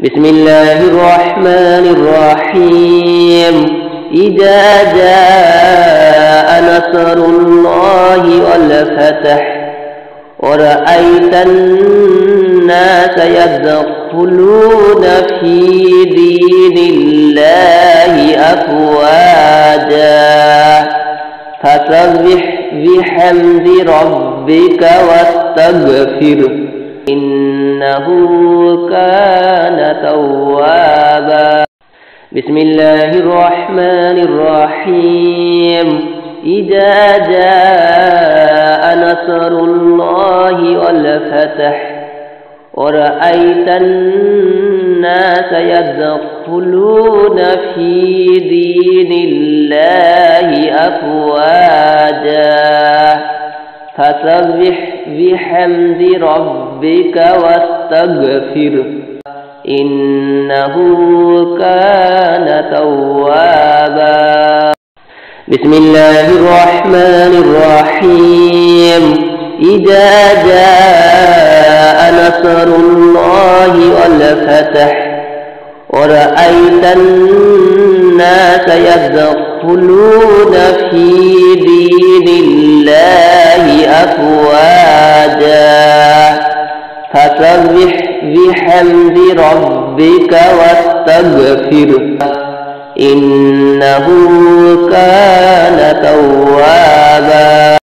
بسم الله الرحمن الرحيم. إذا جاء نصر الله والفتح ورأيت الناس يدخلون في دين الله أفواجا فسبح بحمد ربك واستغفره إنه كان توابا. بسم الله الرحمن الرحيم. إذا جاء نصر الله والفتح ورأيت الناس يدخلون في دين الله أفواجا فسبح بحمد ربك واستغفره إنه كان توابا. بسم الله الرحمن الرحيم. إذا جاء نصر الله والفتح ورأيت الناس يدخلون في دين الله أفواجا فسبح بحمد ربك واستغفره إنه كان توابا.